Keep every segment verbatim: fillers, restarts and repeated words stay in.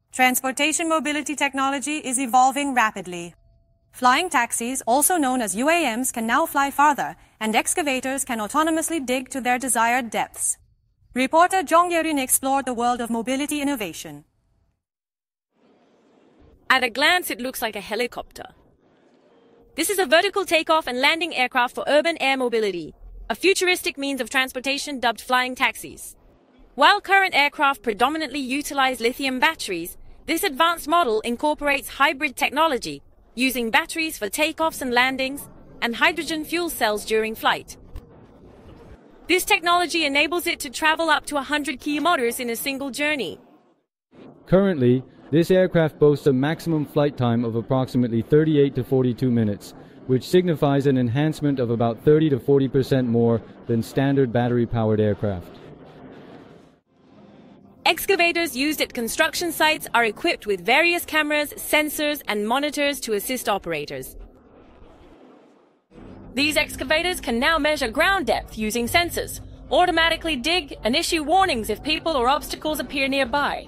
Transportation mobility technology is evolving rapidly. Flying taxis, also known as U A Ms, can now fly farther, and excavators can autonomously dig to their desired depths. Reporter Jeong Ye-rin explored the world of mobility innovation. At a glance, it looks like a helicopter. This is a vertical takeoff and landing aircraft for urban air mobility, a futuristic means of transportation dubbed flying taxis. While current aircraft predominantly utilize lithium batteries, this advanced model incorporates hybrid technology, using batteries for takeoffs and landings, and hydrogen fuel cells during flight. This technology enables it to travel up to one hundred kilometers in a single journey. Currently, this aircraft boasts a maximum flight time of approximately thirty-eight to forty-two minutes, which signifies an enhancement of about thirty to forty percent more than standard battery-powered aircraft. Excavators used at construction sites are equipped with various cameras, sensors, and monitors to assist operators. These excavators can now measure ground depth using sensors, automatically dig, and issue warnings if people or obstacles appear nearby.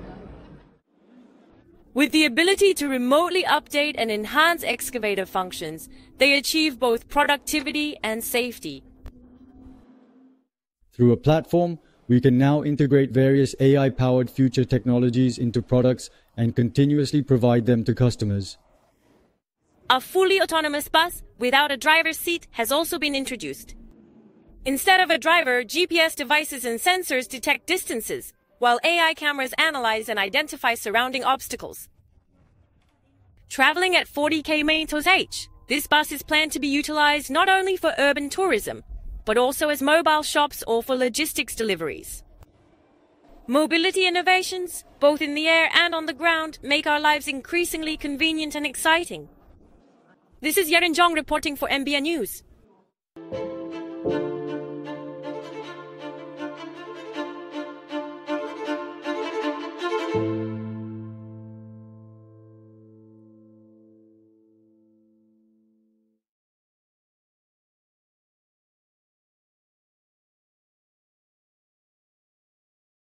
With the ability to remotely update and enhance excavator functions, they achieve both productivity and safety. Through a platform, we can now integrate various A I-powered future technologies into products and continuously provide them to customers. A fully autonomous bus without a driver's seat has also been introduced. Instead of a driver, G P S devices and sensors detect distances, while A I cameras analyze and identify surrounding obstacles. Traveling at forty kilometers per hour, this bus is planned to be utilized not only for urban tourism, but also as mobile shops or for logistics deliveries. Mobility innovations, both in the air and on the ground, make our lives increasingly convenient and exciting. This is Ye-rin Jeong reporting for M B N News.